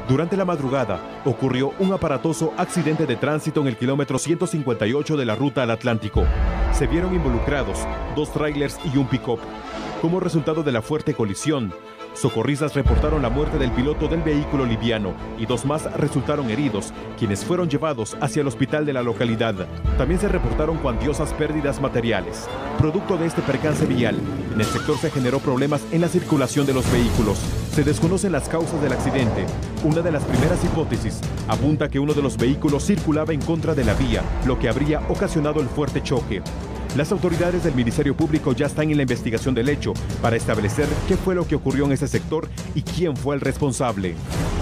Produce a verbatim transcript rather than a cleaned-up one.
Durante la madrugada, ocurrió un aparatoso accidente de tránsito en el kilómetro ciento cincuenta y ocho de la ruta al Atlántico. Se vieron involucrados dos tráilers y un pick-up. Como resultado de la fuerte colisión, socorristas reportaron la muerte del piloto del vehículo liviano y dos más resultaron heridos, quienes fueron llevados hacia el hospital de la localidad. También se reportaron cuantiosas pérdidas materiales. Producto de este percance vial, en el sector se generó problemas en la circulación de los vehículos. Se desconocen las causas del accidente. Una de las primeras hipótesis apunta que uno de los vehículos circulaba en contra de la vía, lo que habría ocasionado el fuerte choque. Las autoridades del Ministerio Público ya están en la investigación del hecho para establecer qué fue lo que ocurrió en ese sector y quién fue el responsable.